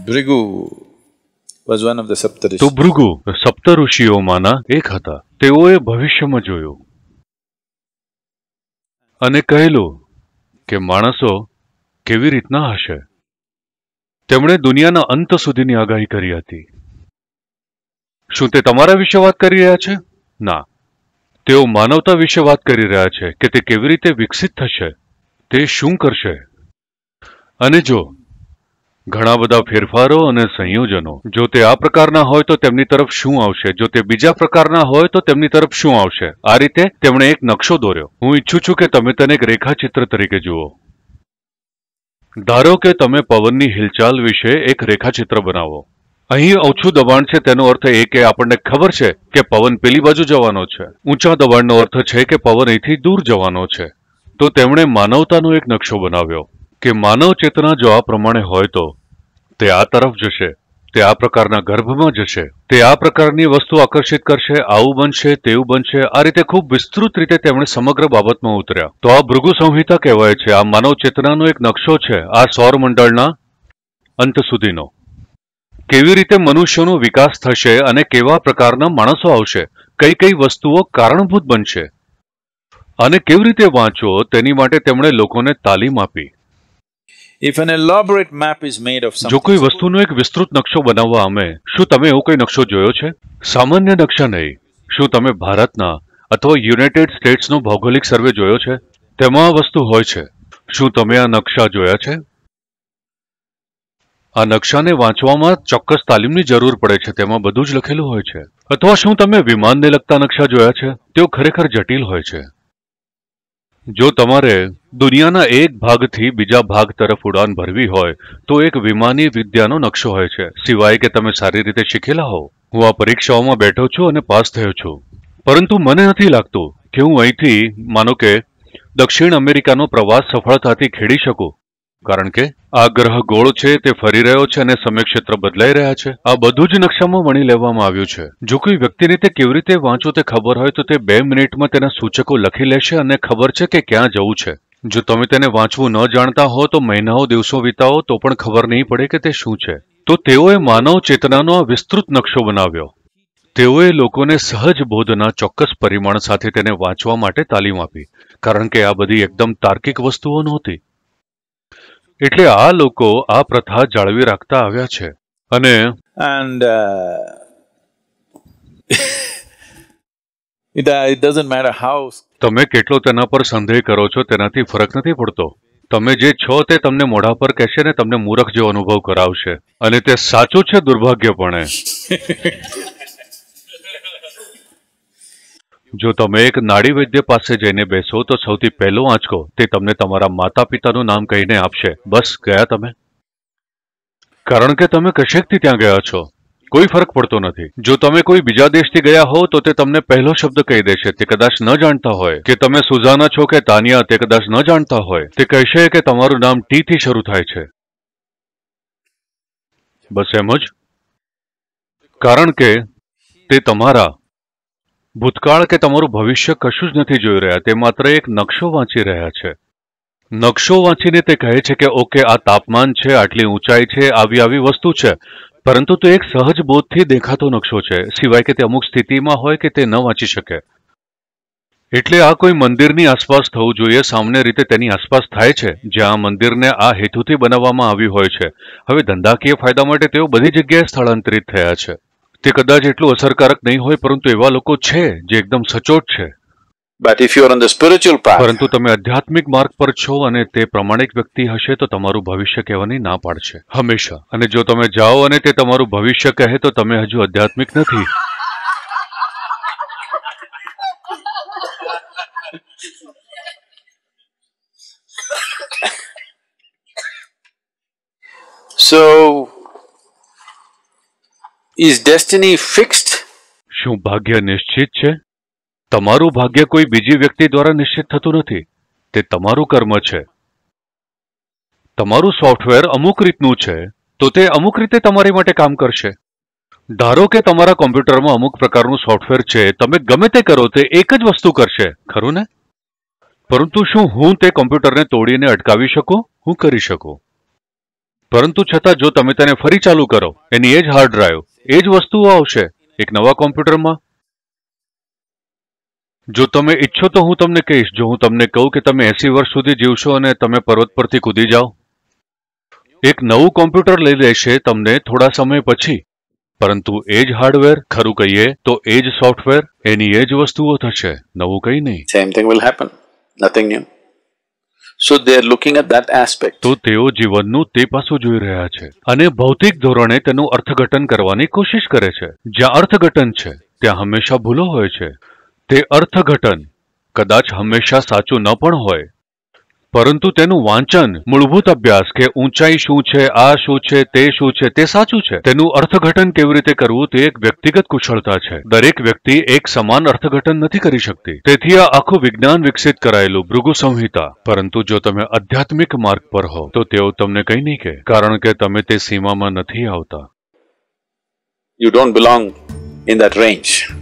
Bhrigu was one of the Saptarishi. તો ભૃગુ સપ્ત ઋષિઓમાંના એક હતા. તેઓએ ભવિષ્યમાં જોયું અને કહેલું કે માણસો કેવી રીતના હશે. તેમણે દુનિયાના અંત સુધીની આગાહી કરી હતી. શું તે તમારા વિશે વાત કરી રહ્યા છે? ના, તેઓ માનવતા વિશે વાત કરી રહ્યા છે કે તે કેવી રીતે વિકસિત થશે, તે શું કરશે. અને જો ઘણા બધા ફેરફારો અને સંયોજનો, જો તે આ પ્રકારના હોય તો તેમની તરફ શું આવશે, જો તે બીજા પ્રકારના હોય તો તેમની તરફ શું આવશે. આ રીતે તેમણે એક નકશો દોર્યો. હું ઈચ્છું છું કે તમે તેને એક રેખાચિત્ર તરીકે જુઓ. ધારો કે તમે પવનની હિલચાલ વિશે એક રેખાચિત્ર બનાવો. અહીં ઓછું દબાણ છે તેનો અર્થ એ કે આપણને ખબર છે કે પવન પેલી બાજુ જવાનો છે. ઊંચા દબાણનો અર્થ છે કે પવન અહીંથી દૂર જવાનો છે. તો તેમણે માનવતાનો એક નકશો બનાવ્યો કે માનવ ચેતના જો આ પ્રમાણે હોય તો તે આ તરફ જશે, તે આ પ્રકારના ગર્ભમાં જશે, તે આ પ્રકારની વસ્તુ આકર્ષિત કરશે, આવું બનશે, તેવું બનશે. આ રીતે ખૂબ વિસ્તૃત રીતે તેમણે સમગ્ર બાબતમાં ઉતર્યા. તો આ ભૃગુ સંહિતા કહેવાય છે. આ માનવ ચેતનાનો એક નકશો છે, આ સૌરમંડળના અંત સુધીનો. કેવી રીતે મનુષ્યનો વિકાસ થશે અને કેવા પ્રકારના માણસો આવશે, કઈ કઈ વસ્તુઓ કારણભૂત બનશે અને કેવી રીતે વાંચવો તેની માટે તેમણે લોકોને તાલીમ આપી. If an elaborate map is made of જો કોઈ something, વસ્તુનો એક વિસ્તૃત નકશો બનાવવા આવે, શું તમે એવો કોઈ નકશો જોયો છે? સામાન્ય નકશા નહીં. શું તમે ભારતના અથવા યુનાઇટેડ સ્ટેટ્સનો ભૌગોલિક સર્વે જોયો છે? તેમાં આ વસ્તુ હોય છે. શું તમે આ નકશા જોયા છે? આ નકશાને વાંચવામાં ચોક્કસ તાલીમની જરૂર પડે છે. તેમાં બધું જ લખેલું હોય છે. અથવા શું તમે વિમાનને લગતા નકશા જોયા છે? તેઓ ખરેખર જટિલ હોય છે. જો તમારે દુનિયાના એક ભાગથી બીજા ભાગ તરફ ઉડાન ભરવી હોય તો એક વિમાની વિદ્યાનો નકશો હોય છે, સિવાય કે તમે સારી રીતે શીખેલા હો. હું આ પરીક્ષાઓમાં બેઠો છું અને પાસ થયો છું, પરંતુ મને નથી લાગતું કે હું અહીંથી માનો કે દક્ષિણ અમેરિકાનો પ્રવાસ સફળતાથી ખેડી શકું, કારણ કે આ ગ્રહ ગોળ છે, તે ફરી રહ્યો છે અને સમયક્ષેત્ર બદલાઈ રહ્યા છે. આ બધું જ નકશામાં વણી લેવામાં આવ્યું છે. જો કોઈ વ્યક્તિને તે કેવી રીતે વાંચવું તે ખબર હોય તો તે 2 મિનિટમાં તેના સૂચકો લખી લેશે અને ખબર છે કે ક્યાં જવું છે. જો તમે તેને વાંચવું ન જાણતા હો તો મહિનાઓ દિવસો વિતાવો તો પણ ખબર નહીં પડે કે તે શું છે. તો તેઓએ માનવ ચેતનાનો આ વિસ્તૃત નકશો બનાવ્યો. તેઓએ લોકોને સહજ બોધના ચોક્કસ પરિમાણ સાથે તેને વાંચવા માટે તાલીમ આપી, કારણ કે આ બધી એકદમ તાર્કિક વસ્તુઓ નહોતી. એટલે આ લોકો આ પ્રથા જાળવી રાખતા આવ્યા છે. અને and it doesn't matter how. તમે કેટલો તેના પર સંદેહ કરો છો તેનાથી ફરક નથી પડતો. તમે જે છો તે તમને મોઢા પર કહેશે ને તમને મૂર્ખ જેવો અનુભવ કરાવશે, અને તે સાચું છે દુર્ભાગ્યપણે. જો તમે એક નાડી વૈદ્ય પાસે જઈને બેસો તો સૌથી પહેલો આંચકો તે તમને તમારા માતા પિતાનું નામ કહીને આપશે. બસ ગયા તમે, કારણ કે તમે કશેકથી ત્યાં ગયા છો. કોઈ ફરક પડતો નથી. જો તમે કોઈ બીજા દેશથી ગયા હો તો તે તમને પહેલો શબ્દ કહી દેશે. તે કદાચ ન જાણતા હોય કે તમે સુઝાના છો કે તાનિયા, તે કદાચ ન જાણતા હોય. તે કહેશે કે તમારું નામ ટી થી શરૂ થાય છે. બસ એમ જ, કારણ કે તે તમારા ભૂતકાળ કે તમારું ભવિષ્ય કશું જ નથી જોઈ રહ્યા. તે માત્ર એક નકશો વાંચી રહ્યા છે. નકશો વાંચીને તે કહે છે કે ઓકે, આ તાપમાન છે, આટલી ઊંચાઈ છે, આવી આવી વસ્તુ છે, પરંતુ તે એક સહજ બોધથી દેખાતો નકશો છે, સિવાય કે તે અમુક સ્થિતિમાં હોય કે તે ન વાંચી શકે. એટલે આ કોઈ મંદિરની આસપાસ થવું જોઈએ. સામાન્ય રીતે તેની આસપાસ થાય છે, જ્યાં આ મંદિરને આ હેતુથી બનાવવામાં આવ્યું હોય છે. હવે ધંધાકીય ફાયદા માટે તેઓ બધી જગ્યાએ સ્થળાંતરિત થયા છે. તે કદાચ એટલું અસરકારક નહીં હોય, પરંતુ એવા લોકો છે જે એકદમ સચોટ છે. But if you are on the spiritual path, પરંતુ તમે આધ્યાત્મિક માર્ગ પર છો અને તે પ્રમાણિક વ્યક્તિ હશે તો તમારું ભવિષ્ય કહેવાની ના પાડશે હંમેશા. અને જો તમે જાઓ અને તે તમારું ભવિષ્ય કહે તો તમે હજુ આધ્યાત્મિક નથી. so is destiny fixed? શું ભાગ્ય નિશ્ચિત છે? તમારું ભાગ્ય કોઈ બીજી વ્યક્તિ દ્વારા નિશ્ચિત થતું નથી. તે તમારું કર્મ છે. તમારું સોફ્ટવેર અમુક રીતનું છે તો તે અમુક રીતે તમારી માટે કામ કરશે. ધારો કે તમારા કોમ્પ્યુટરમાં અમુક પ્રકારનું સોફ્ટવેર છે, તમે ગમે તે કરો તે એક જ વસ્તુ કરશે, ખરું ને? પરંતુ શું હું તે કોમ્પ્યુટરને તોડીને અટકાવી શકું? હું કરી શકું. પરંતુ છતાં જો તમે તેને ફરી ચાલુ કરો, એની એ જ હાર્ડ ડ્રાઈવ, એ જ વસ્તુઓ આવશે એક નવા કોમ્પ્યુટરમાં. જો તમે ઈચ્છો તો હું તમને કહીશ, જો હું તમને કહું કે તમે 80 વર્ષ સુધી જીવશો અને તમે પર્વત પરથી કૂદી જાઓ, એક નવું કોમ્પ્યુટર લઈ લેશે તમને થોડા સમય પછી, પરંતુ એ જ હાર્ડવેર, ખરું કહીએ તો એ જ સોફ્ટવેર, એની એ જ વસ્તુઓ થશે, નવું કંઈ નહીં. Same thing will happen, nothing new. So they are looking at that aspect. તો તેઓ જીવનનું તે પાસું જોઈ રહ્યા છે અને ભૌતિક ધોરણે તેનું અર્થઘટન કરવાની કોશિશ કરે છે. જ્યાં અર્થઘટન છે ત્યાં હંમેશા ભૂલો હોય છે. તે અર્થઘટન કદાચ હંમેશા સાચું ન પણ હોય, પરંતુ તેનું વાંચન, મૂળભૂત અભ્યાસ કે ઊંચાઈ શું છે, આ શું છે, તે સાચું છે. તેનું અર્થઘટન કેવી રીતે કરવું તે એક વ્યક્તિગત કુશળતા છે. દરેક વ્યક્તિ એક સમાન અર્થઘટન નથી કરી શકતી. તેથી આ આખું વિજ્ઞાન વિકસિત કરાયેલું ભૃગુ સંહિતા. પરંતુ જો તમે આધ્યાત્મિક માર્ગ પર હો તો તેઓ તમને કંઈ નહીં કહે, કારણ કે તમે તે સીમામાં નથી આવતા. You don't belong in that range.